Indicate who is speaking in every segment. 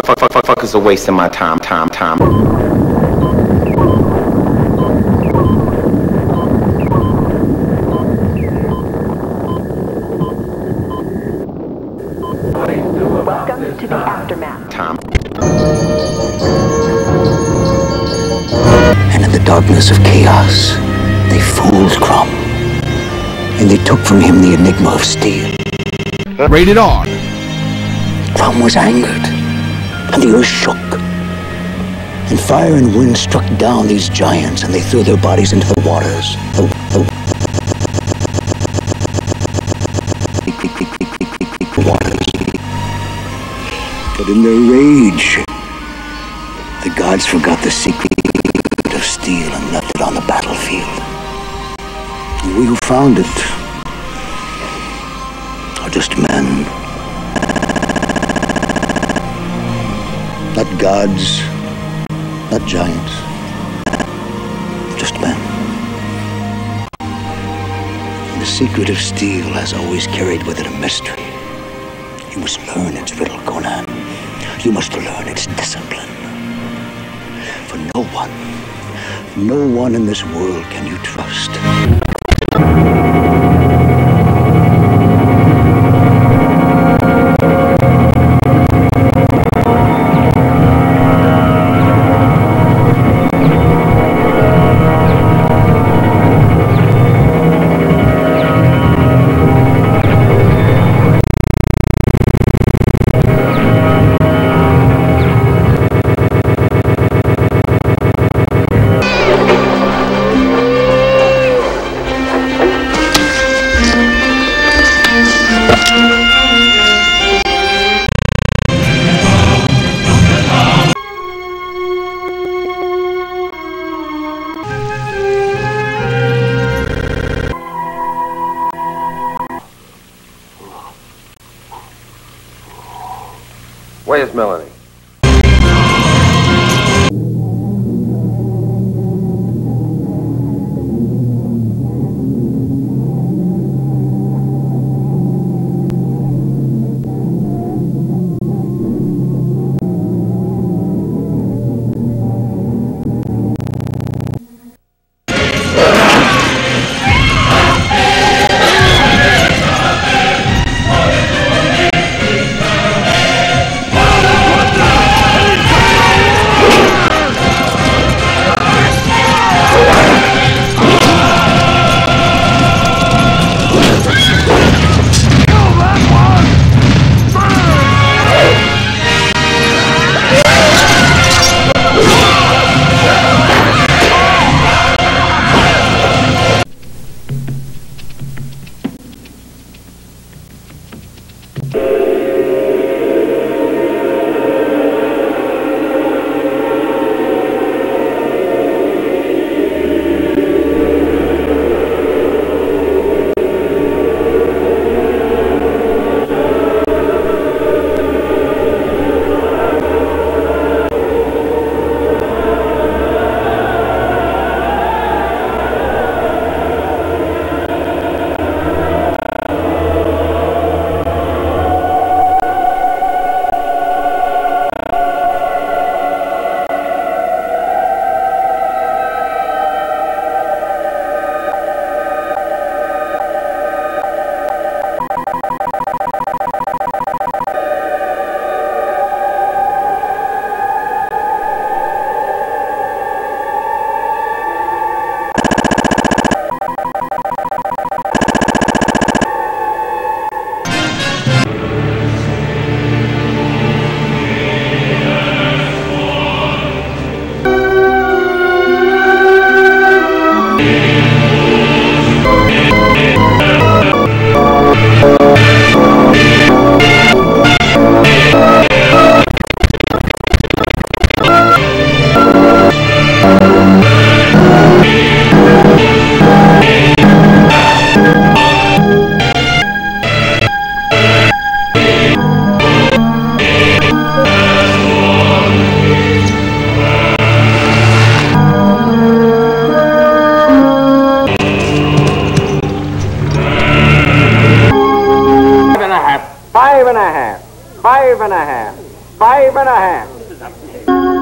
Speaker 1: Fuckers are wasting my time.
Speaker 2: Welcome to the aftermath.
Speaker 3: And in the darkness of chaos, they fooled Crumb. And they took from him the Enigma of Steal.
Speaker 4: Rated R.
Speaker 3: Crumb was angered, and the earth shook. And fire and wind struck down these giants, and they threw their bodies into the waters. But in their rage, the gods forgot the secret of steel and left it on the battlefield. And we who found it are just men. Not gods, not giants, just men. And the secret of steel has always carried with it a mystery. You must learn its riddle, Conan. You must learn its discipline. For no one in this world can you trust.
Speaker 5: Where's Melanie? Five and a half.
Speaker 2: 5½.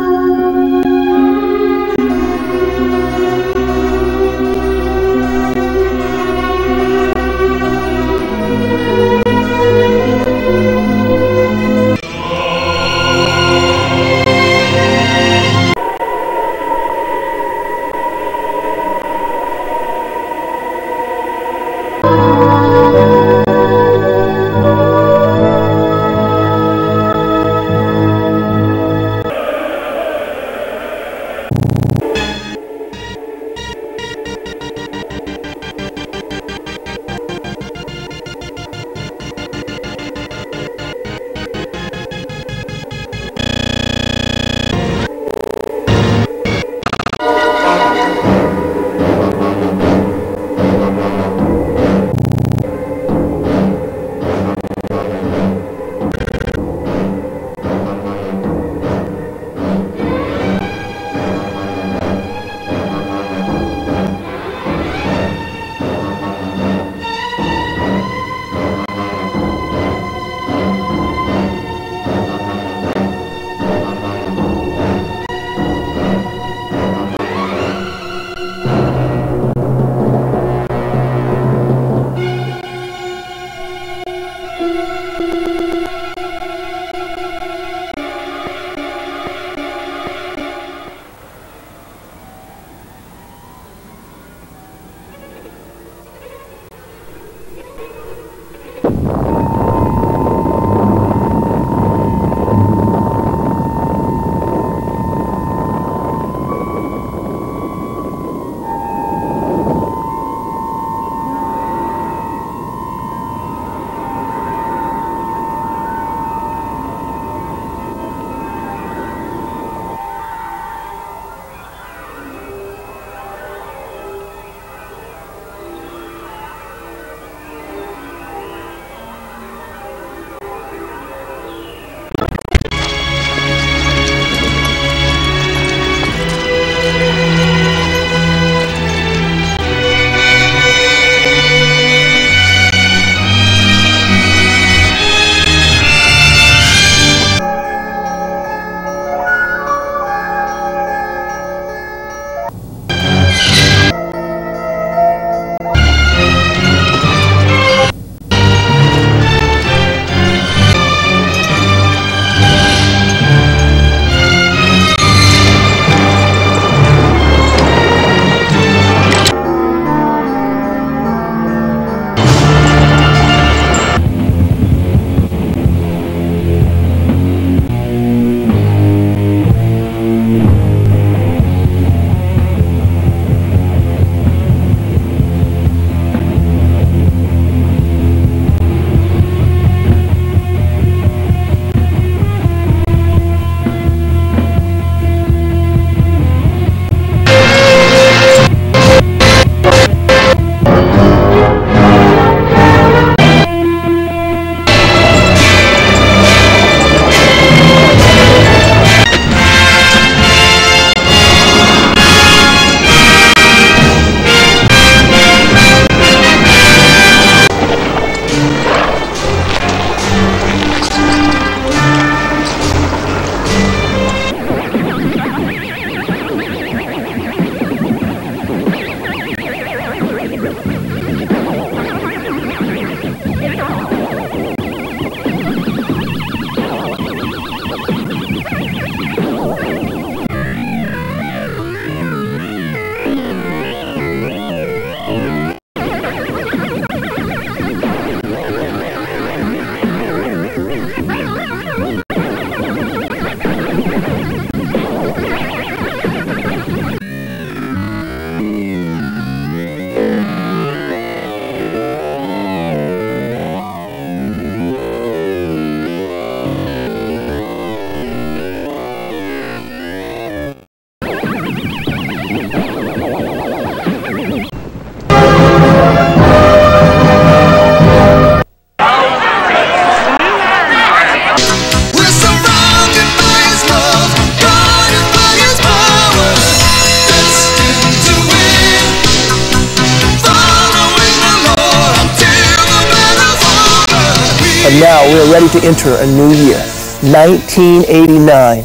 Speaker 5: And now we are ready to enter a new year.
Speaker 2: 1989.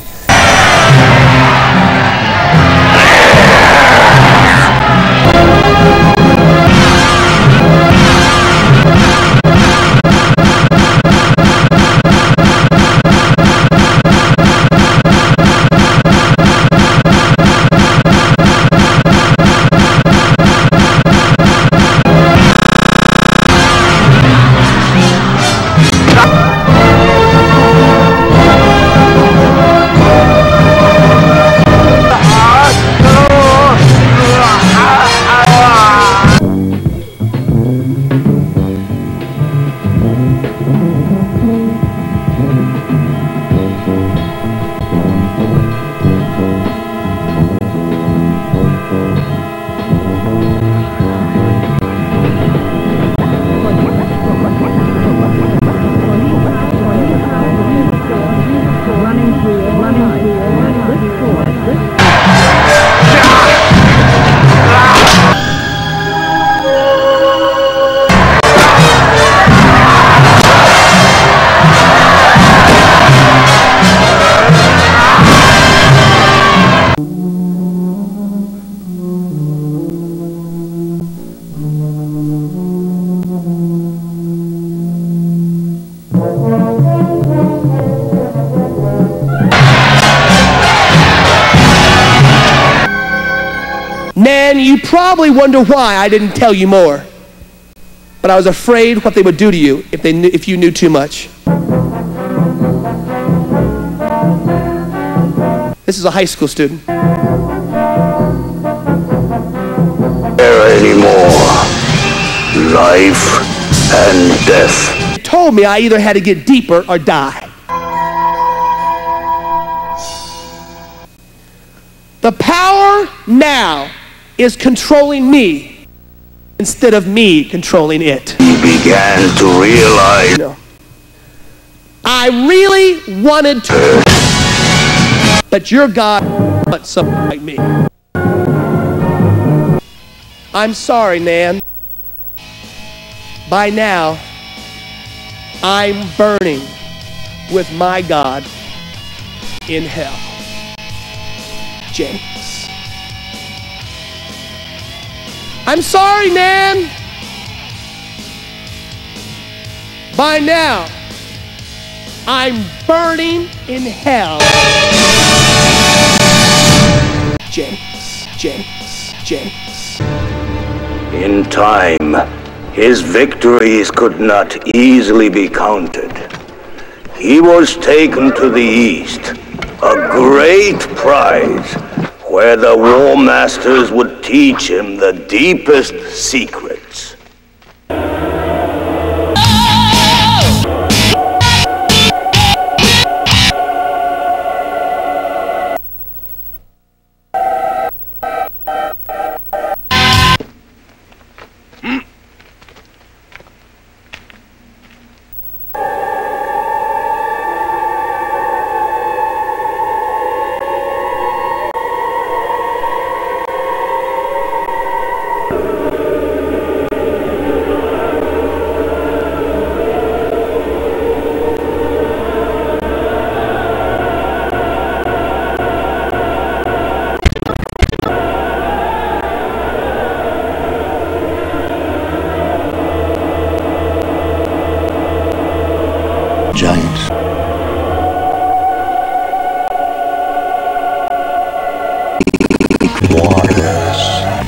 Speaker 2: Man, you probably wonder why I didn't tell you more. But I was afraid what they would do to you if you knew too much. This is a high school student.
Speaker 3: There anymore. Life and death.
Speaker 2: They told me I either had to get deeper or die. The power now is controlling me instead of me controlling it.
Speaker 3: He began to realize.
Speaker 2: No. I really wanted to, but your God wants something like me. I'm sorry, Nan. By now, I'm burning with my God in hell. James. I'm sorry, Nan. By now, I'm burning in hell. James.
Speaker 3: In time, his victories could not easily be counted. He was taken to the east, a great prize, where the war masters would teach him the deepest secrets. Giants. Waters.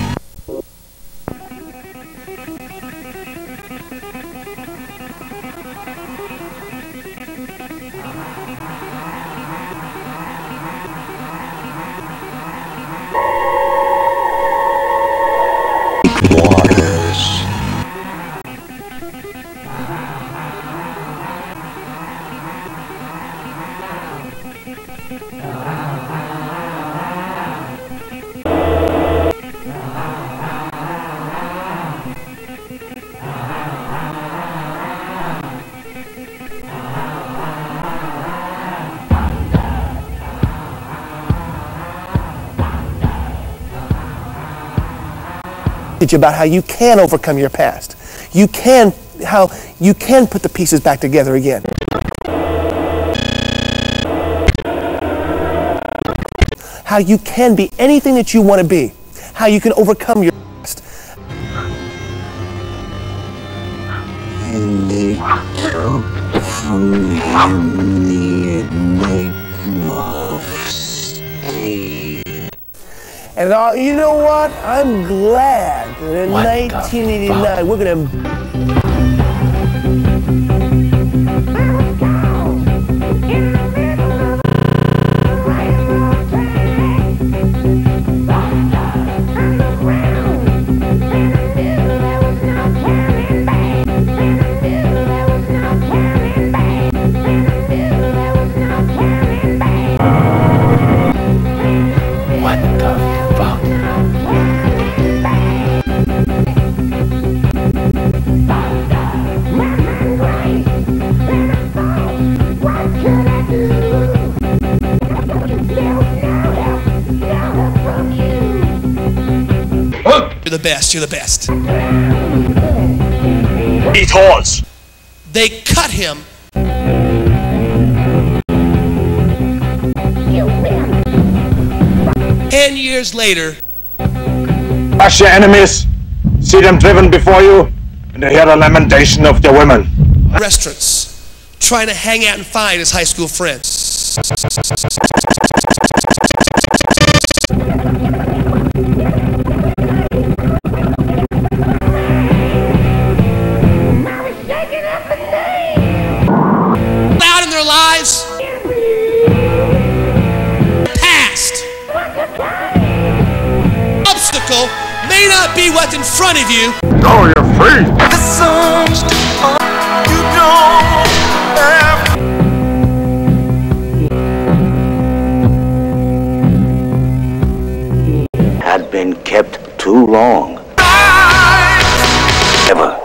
Speaker 2: About how you can overcome your past. How you can put the pieces back together again. how you can be anything that you want to be, how you can overcome your past.
Speaker 3: Enigma of Steal.
Speaker 2: And you know what? I'm glad that in 1989 we're going to... You're the best, you're the best.
Speaker 5: Eat horse.
Speaker 2: They cut him.
Speaker 6: You win.
Speaker 2: 10 years later.
Speaker 5: Crush your enemies, see them driven before you, and to hear the lamentation of their women.
Speaker 2: Restaurants, trying to hang out and find his high school friends. Out in their lives, past obstacle may not be what's in front of you.
Speaker 5: No, you're free.
Speaker 7: The songs you don't have.
Speaker 3: Had been kept too long. Ever.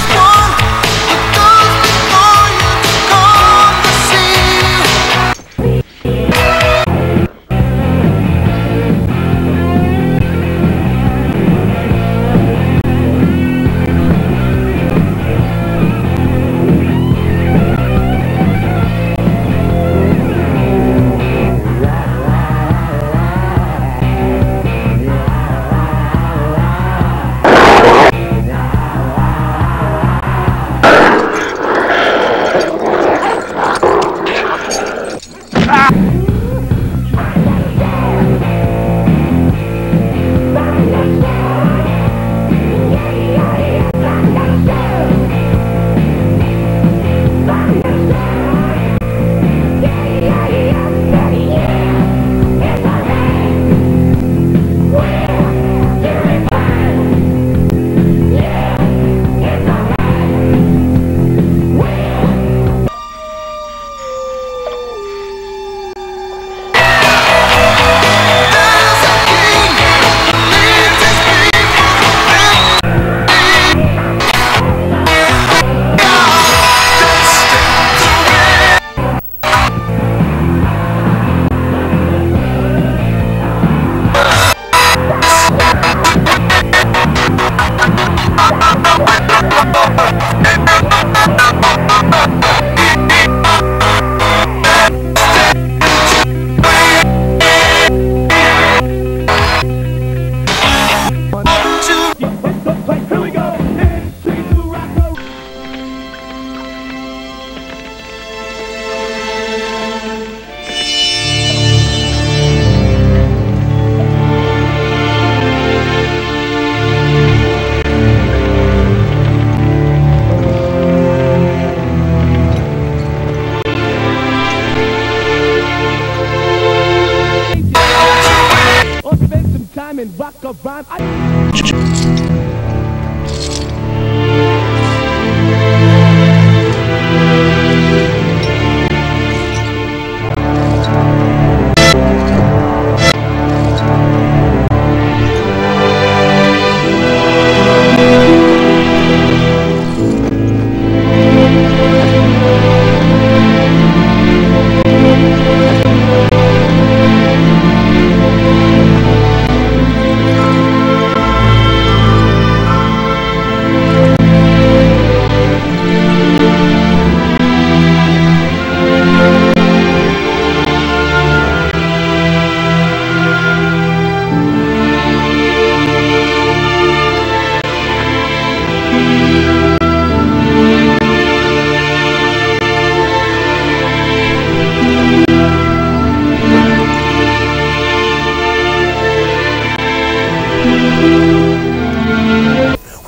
Speaker 2: And rock a rhyme.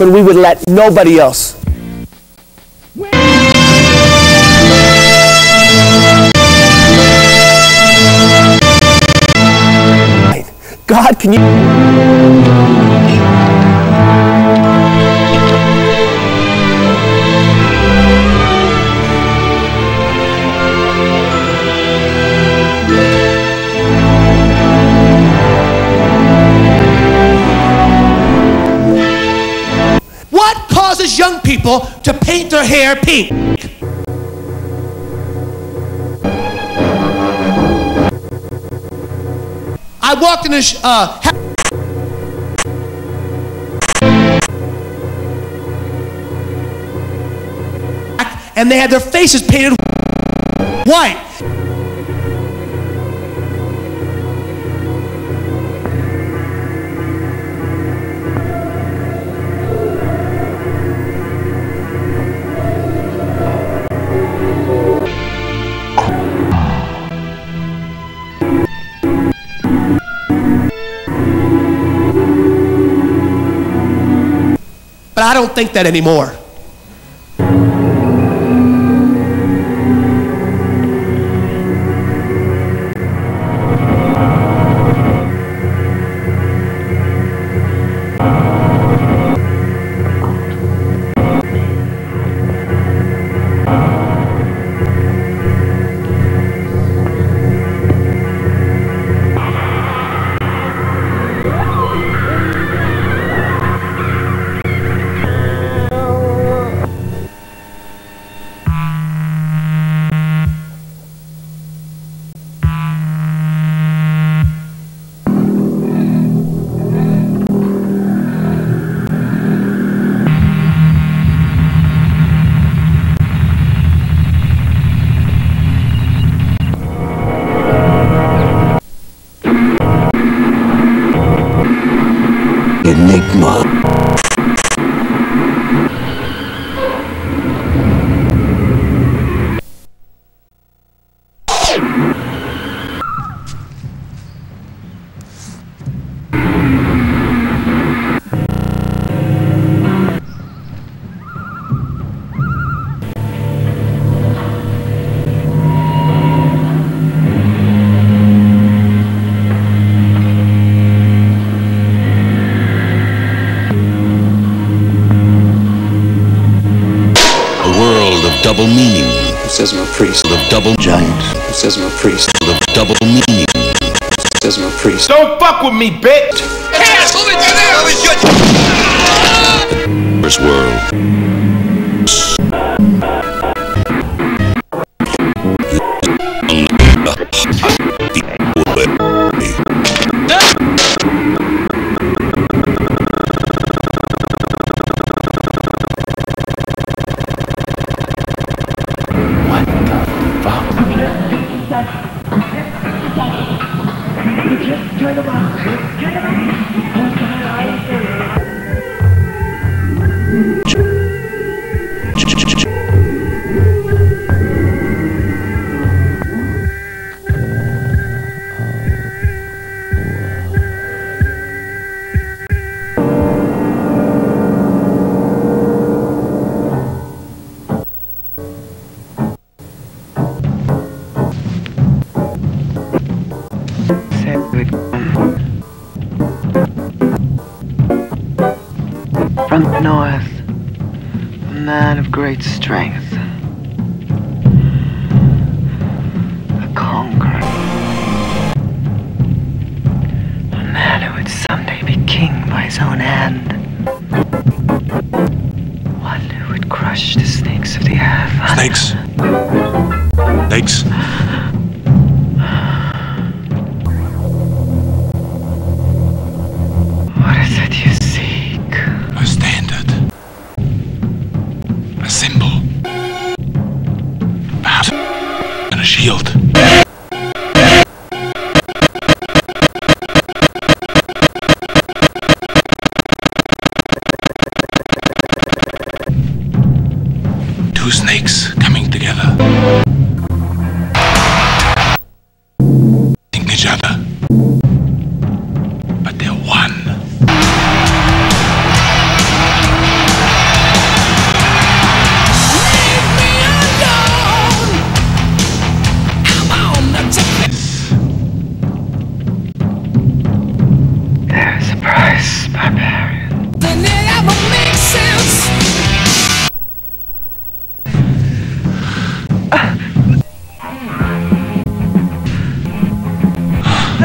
Speaker 2: when we would let nobody else. God, can you... What causes young people to paint their hair pink? I walked in a and they had their faces painted white. But I don't think that anymore.
Speaker 3: Enigma.
Speaker 6: Double meaning.
Speaker 3: Who says I'm a priest?
Speaker 6: Of double
Speaker 3: Giant. Who says I'm a priest?
Speaker 6: Of double meaning.
Speaker 3: Who says I'm a priest?
Speaker 1: Don't fuck with me, bitch!
Speaker 6: First world.
Speaker 8: From the north, a man of great strength, a conqueror, a man who would someday be king by his own hand, one who would crush the snakes of the earth.
Speaker 6: Snakes. Snakes.
Speaker 8: What is it you seek?
Speaker 6: A standard. A symbol. Perhaps and a shield. Two snakes coming together. Each other. But they're one.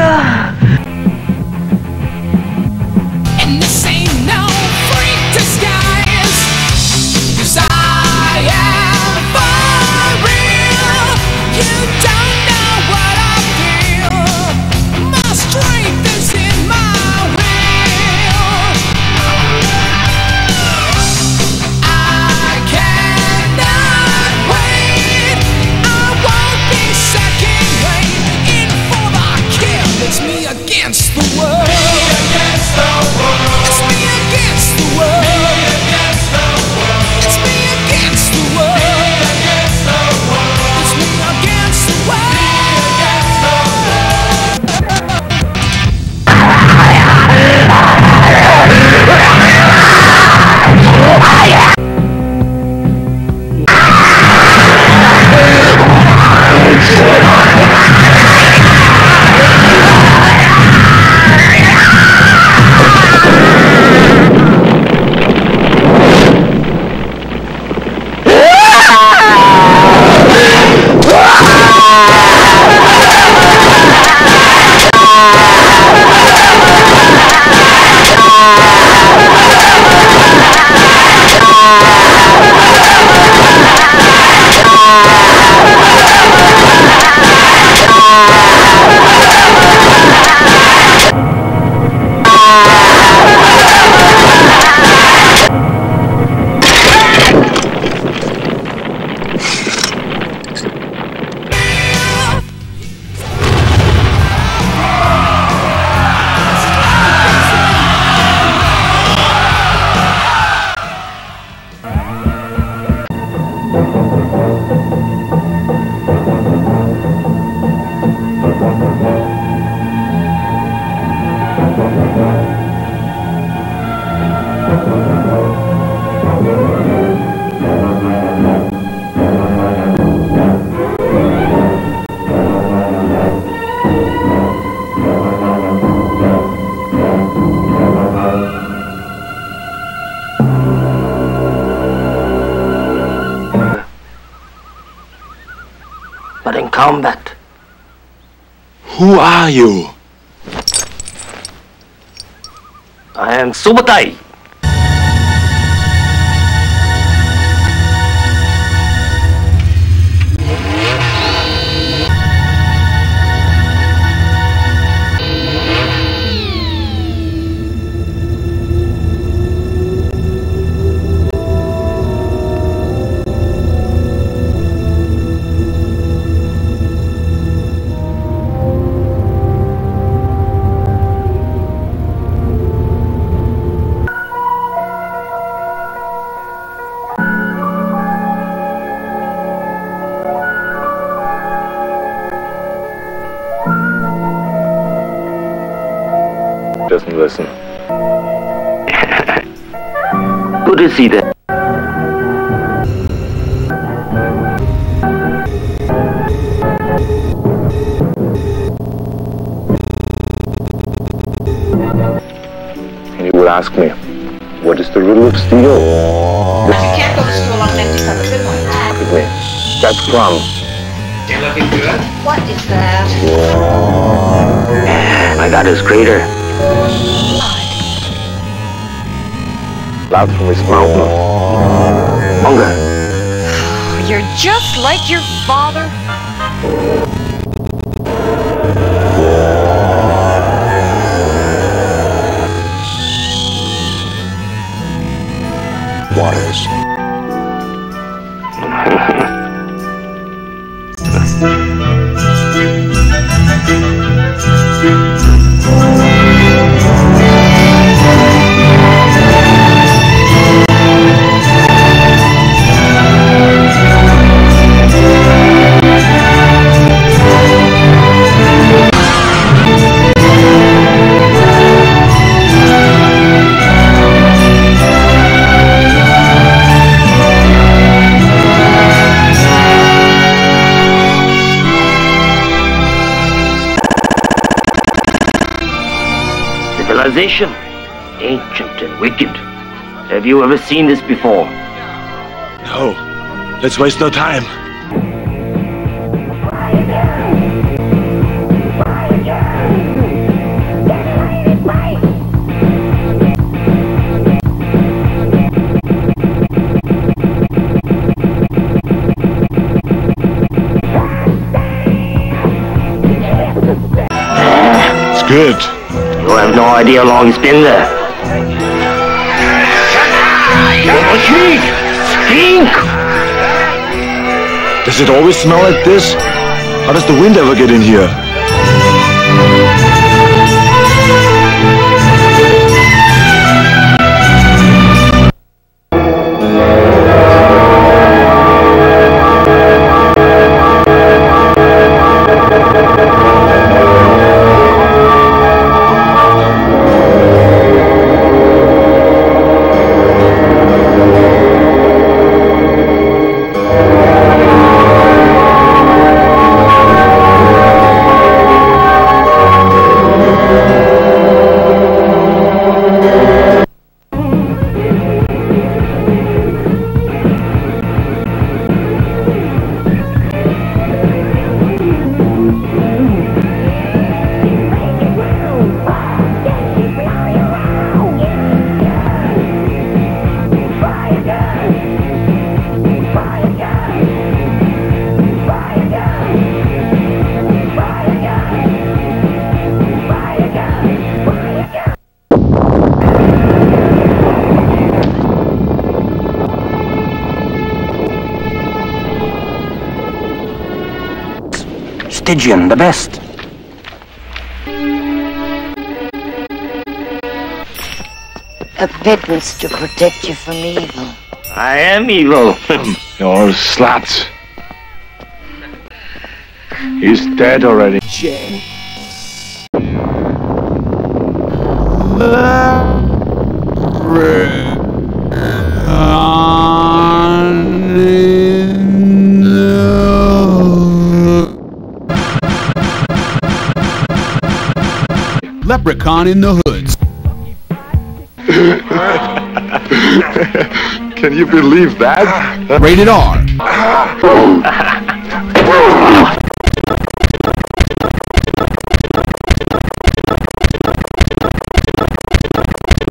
Speaker 7: And this ain't no freak disguise, 'cause I am for real. You don't know what I feel. My strength is in my will. I cannot wait. I won't be second rate. In for the kill. It's me against the world. It's me against the world. It's me against the world. It's me against the world.
Speaker 3: But in combat,
Speaker 6: Who are you?
Speaker 3: I am Subutai.
Speaker 5: Doesn't listen.
Speaker 3: Good to see that.
Speaker 5: And you will ask me, what is the rule of steel?
Speaker 9: You can't go to school on an empty stomach. Good one.
Speaker 5: With me. That's Crumb.
Speaker 9: You're looking good. What is that?
Speaker 3: I got his crater.
Speaker 5: Loud from his mountain.
Speaker 3: Hunger.
Speaker 9: You're just like your father.
Speaker 5: Waters.
Speaker 3: Civilization, ancient and wicked. Have you ever seen this before?
Speaker 6: No. Let's waste no time. good.
Speaker 3: You have no idea how long it's been there. Stink!
Speaker 6: Does it always smell like this? How does the wind ever get in here?
Speaker 3: Stygian, the best.
Speaker 9: A pittance to protect you from evil.
Speaker 3: I am evil.
Speaker 6: You're sluts. He's dead already.
Speaker 2: Jay.
Speaker 4: Leprechaun in the Hoods.
Speaker 6: Can you believe that?
Speaker 4: Rated R.